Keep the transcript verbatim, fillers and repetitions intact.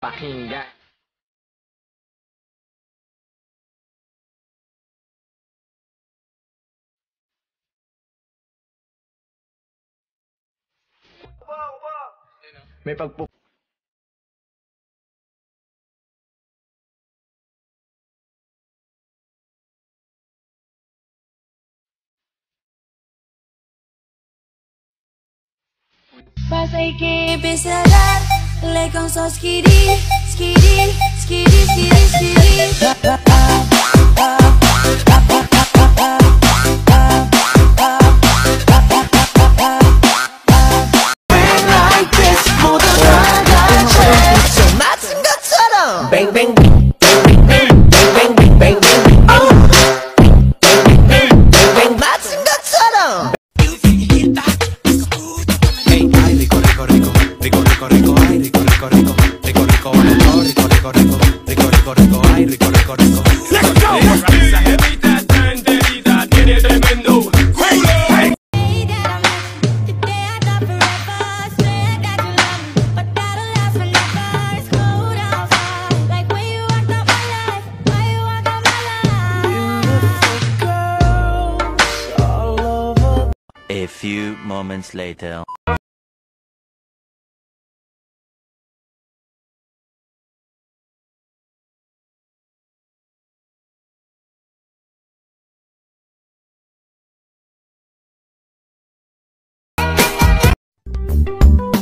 pakinggan. May pagpu... Pasa y que empieza a dar, le con so skiri, skiri, skiri, skiri, skiri. Bang bang bang bang bang bang bang bang bang 맞은 것처럼. Hey, ay rico rico rico rico rico rico ay rico rico rico rico rico rico rico rico rico rico rico rico ay rico rico rico. Let's go. Esa jevita está enterita, tiene tremendo culo. A few moments later. Thank you.